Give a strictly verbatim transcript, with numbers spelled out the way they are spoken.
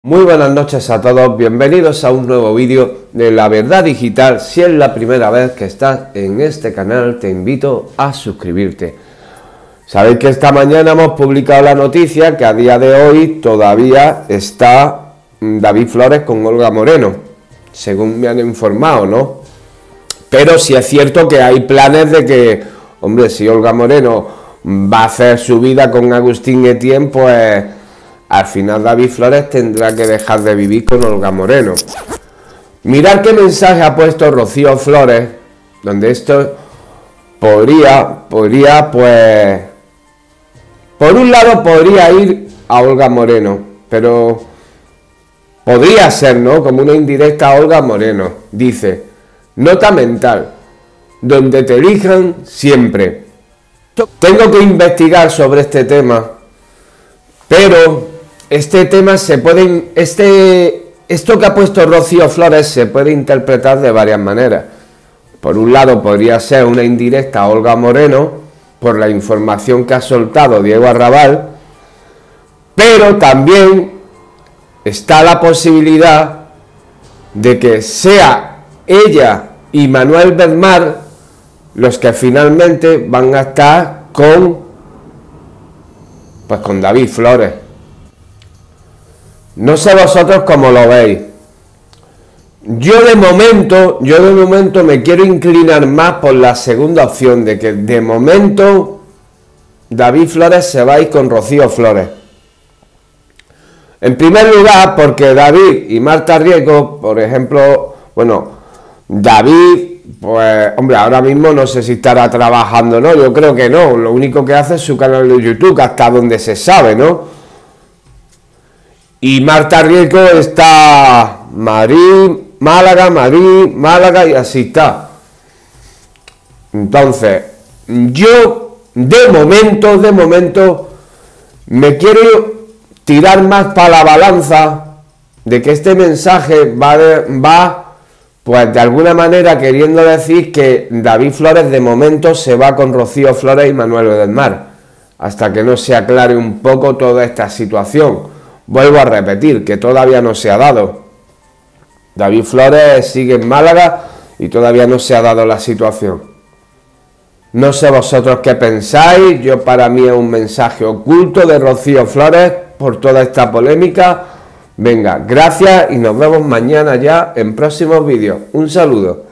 Muy buenas noches a todos, bienvenidos a un nuevo vídeo de La Verdad Digital. Si es la primera vez que estás en este canal, te invito a suscribirte. Sabéis que esta mañana hemos publicado la noticia que a día de hoy todavía está David Flores con Olga Moreno, según me han informado, ¿no? Pero sí es cierto que hay planes de que, hombre, si Olga Moreno va a hacer su vida con Agustín Etienne, pues al final David Flores tendrá que dejar de vivir con Olga Moreno. Mirad qué mensaje ha puesto Rocío Flores, donde esto podría, podría, pues, por un lado podría ir a Olga Moreno, pero podría ser, ¿no?, como una indirecta a Olga Moreno. Dice: nota mental, donde te elijan siempre. Tengo que investigar sobre este tema, pero este tema se puede, este, esto que ha puesto Rocío Flores se puede interpretar de varias maneras. Por un lado podría ser una indirecta a Olga Moreno por la información que ha soltado Diego Arrabal, pero también está la posibilidad de que sea ella y Manuel Bedmar los que finalmente van a estar con, pues con David Flores. No sé vosotros cómo lo veis. Yo de momento, yo de momento me quiero inclinar más por la segunda opción, de que de momento David Flores se va a ir con Rocío Flores. En primer lugar, porque David y Marta Riesco, por ejemplo, bueno, David, pues, hombre, ahora mismo no sé si estará trabajando, ¿no? Yo creo que no. Lo único que hace es su canal de YouTube, hasta donde se sabe, ¿no? Y Marta Riesco está Madrid, Málaga, Madrid, Málaga y así está. Entonces, yo de momento, de momento, me quiero tirar más para la balanza de que este mensaje va, de, va, pues de alguna manera queriendo decir que David Flores de momento se va con Rocío Flores y Manuel Bedmar, hasta que no se aclare un poco toda esta situación. Vuelvo a repetir que todavía no se ha dado. David Flores sigue en Málaga y todavía no se ha dado la situación. No sé vosotros qué pensáis. Yo, para mí, es un mensaje oculto de Rocío Flores por toda esta polémica. Venga, gracias y nos vemos mañana ya en próximos vídeos. Un saludo.